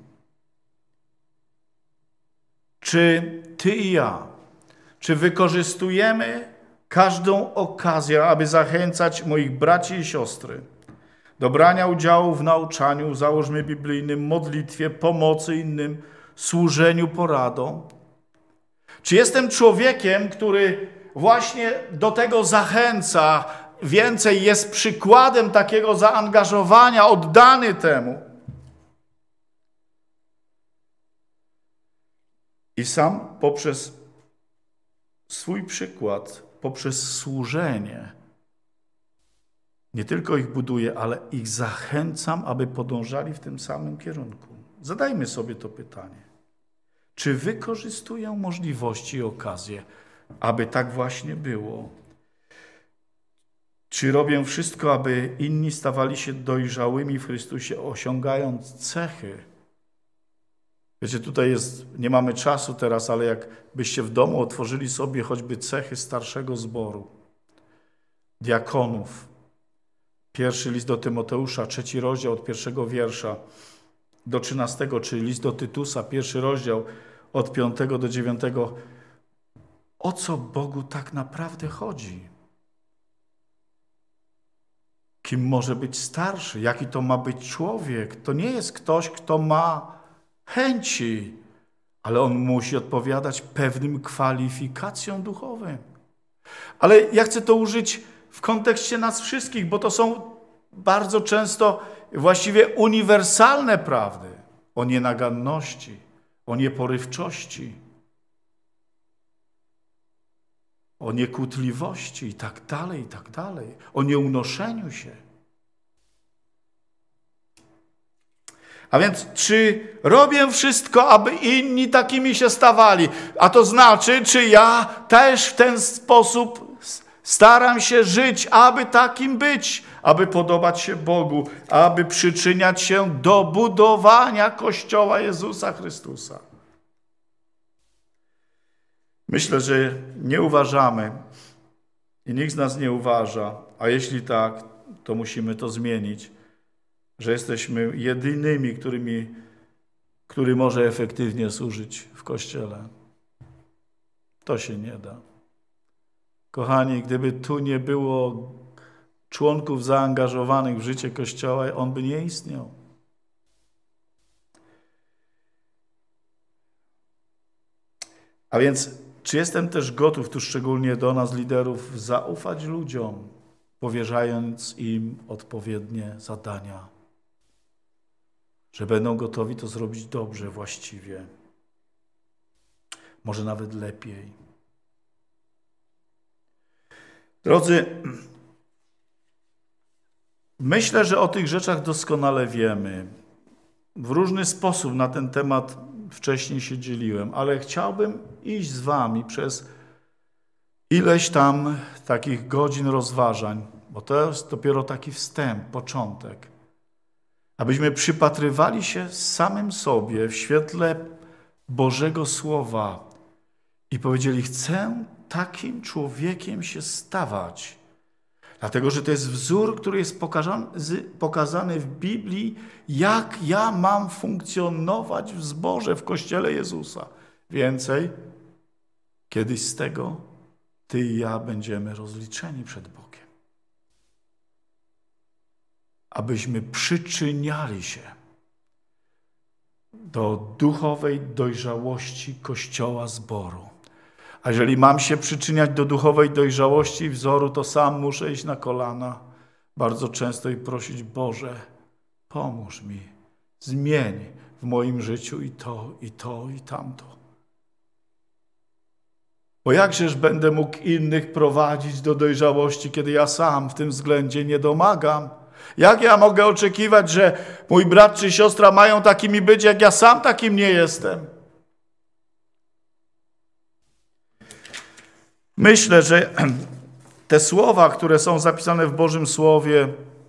S1: Czy ty i ja, czy wykorzystujemy każdą okazję, aby zachęcać moich braci i siostry do brania udziału w nauczaniu, załóżmy biblijnym, modlitwie, pomocy innym, służeniu poradą? Czy jestem człowiekiem, który właśnie do tego zachęca, więcej jest przykładem takiego zaangażowania, oddany temu? I sam poprzez swój przykład, poprzez służenie, nie tylko ich buduję, ale ich zachęcam, aby podążali w tym samym kierunku. Zadajmy sobie to pytanie. Czy wykorzystuję możliwości i okazje, aby tak właśnie było? Czy robię wszystko, aby inni stawali się dojrzałymi w Chrystusie, osiągając cechy? Wiecie, tutaj jest, nie mamy czasu teraz, ale jakbyście w domu otworzyli sobie choćby cechy starszego zboru, diakonów, pierwszy list do Tymoteusza, trzeci rozdział od pierwszego wiersza do trzynastego, czy list do Tytusa, pierwszy rozdział od piątego do dziewiątego. O co Bogu tak naprawdę chodzi? Kim może być starszy? Jaki to ma być człowiek? To nie jest ktoś, kto ma chęci, ale on musi odpowiadać pewnym kwalifikacjom duchowym. Ale ja chcę to użyć w kontekście nas wszystkich, bo to są bardzo często właściwie uniwersalne prawdy o nienaganności, o nieporywczości, o niekłótliwości i tak dalej, i tak dalej, o nieunoszeniu się. A więc czy robię wszystko, aby inni takimi się stawali? A to znaczy, czy ja też w ten sposób staram się żyć, aby takim być, aby podobać się Bogu, aby przyczyniać się do budowania Kościoła Jezusa Chrystusa? Myślę, że nie uważamy i nikt z nas nie uważa, a jeśli tak, to musimy to zmienić, że jesteśmy jedynymi, którymi, który może efektywnie służyć w Kościele. To się nie da. Kochani, gdyby tu nie było członków zaangażowanych w życie Kościoła, on by nie istniał. A więc czy jestem też gotów, tu szczególnie do nas, liderów, zaufać ludziom, powierzając im odpowiednie zadania, że będą gotowi to zrobić dobrze, właściwie, może nawet lepiej. Drodzy, myślę, że o tych rzeczach doskonale wiemy. W różny sposób na ten temat wcześniej się dzieliłem, ale chciałbym iść z wami przez ileś tam takich godzin rozważań, bo to jest dopiero taki wstęp, początek. Abyśmy przypatrywali się samym sobie w świetle Bożego Słowa i powiedzieli, chcę takim człowiekiem się stawać. Dlatego, że to jest wzór, który jest pokazany w Biblii, jak ja mam funkcjonować w zborze, w Kościele Jezusa. Więcej, kiedyś z tego ty i ja będziemy rozliczeni przed Bogiem. Abyśmy przyczyniali się do duchowej dojrzałości Kościoła zboru. A jeżeli mam się przyczyniać do duchowej dojrzałości i wzoru, to sam muszę iść na kolana bardzo często i prosić, Boże, pomóż mi zmień w moim życiu i to, i to, i tamto. Bo jakżeż będę mógł innych prowadzić do dojrzałości, kiedy ja sam w tym względzie nie domagam? Jak ja mogę oczekiwać, że mój brat czy siostra mają takimi być, jak ja sam takim nie jestem? Myślę, że te słowa, które są zapisane w Bożym Słowie,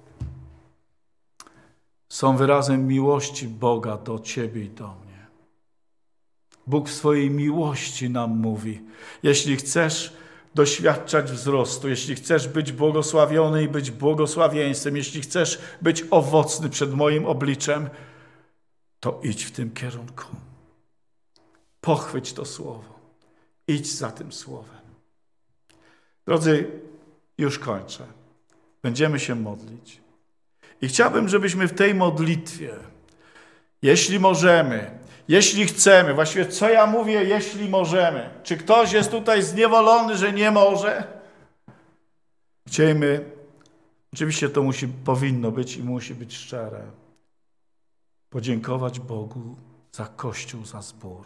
S1: są wyrazem miłości Boga do ciebie i do mnie. Bóg w swojej miłości nam mówi, jeśli chcesz doświadczać wzrostu, jeśli chcesz być błogosławiony i być błogosławieństwem, jeśli chcesz być owocny przed moim obliczem, to idź w tym kierunku. Pochwyć to słowo. Idź za tym słowem. Drodzy, już kończę. Będziemy się modlić. I chciałbym, żebyśmy w tej modlitwie, jeśli możemy, jeśli chcemy, właściwie co ja mówię, jeśli możemy, czy ktoś jest tutaj zniewolony, że nie może? Chciejmy, oczywiście to musi, powinno być i musi być szczere, podziękować Bogu za Kościół, za zbór.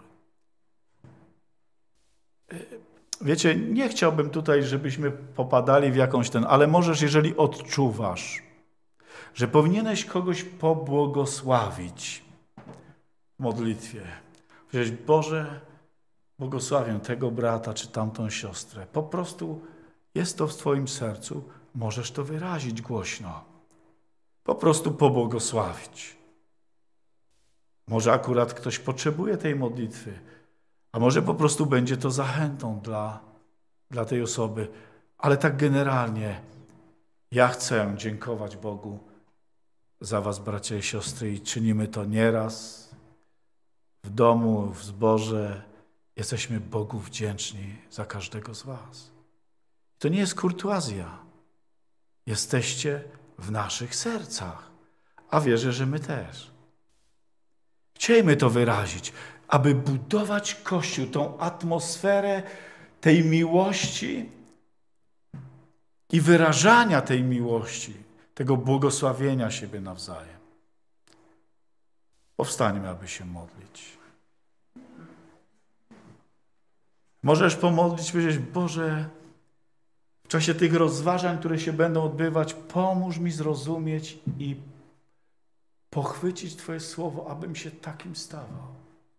S1: Wiecie, nie chciałbym tutaj, żebyśmy popadali w jakąś ten, ale możesz, jeżeli odczuwasz, że powinieneś kogoś pobłogosławić w modlitwie. Powiedzieć, Boże, błogosławię tego brata czy tamtą siostrę. Po prostu jest to w twoim sercu, możesz to wyrazić głośno. Po prostu pobłogosławić. Może akurat ktoś potrzebuje tej modlitwy, a może po prostu będzie to zachętą dla, dla tej osoby. Ale tak generalnie ja chcę dziękować Bogu za was, bracia i siostry, i czynimy to nieraz w domu, w zborze. Jesteśmy Bogu wdzięczni za każdego z was. To nie jest kurtuazja. Jesteście w naszych sercach, a wierzę, że my też. Chciejmy to wyrazić, aby budować Kościół, tą atmosferę tej miłości i wyrażania tej miłości, tego błogosławienia siebie nawzajem. Powstańmy, aby się modlić. Możesz pomodlić, powiedzieć, Boże, w czasie tych rozważań, które się będą odbywać, pomóż mi zrozumieć i pochwycić Twoje słowo, abym się takim stawał.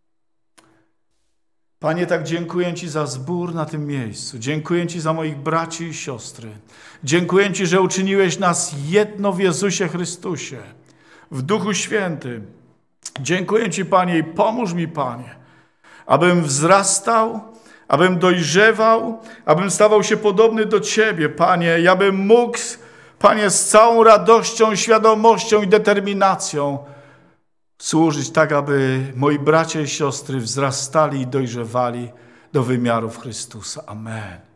S1: Panie, tak dziękuję Ci za zbór na tym miejscu. Dziękuję Ci za moich braci i siostry. Dziękuję Ci, że uczyniłeś nas jedno w Jezusie Chrystusie, w Duchu Świętym. Dziękuję Ci, Panie, i pomóż mi, Panie, abym wzrastał, abym dojrzewał, abym stawał się podobny do Ciebie, Panie. Ja bym mógł, Panie, z całą radością, świadomością i determinacją służyć tak, aby moi bracia i siostry wzrastali i dojrzewali do wymiarów Chrystusa. Amen.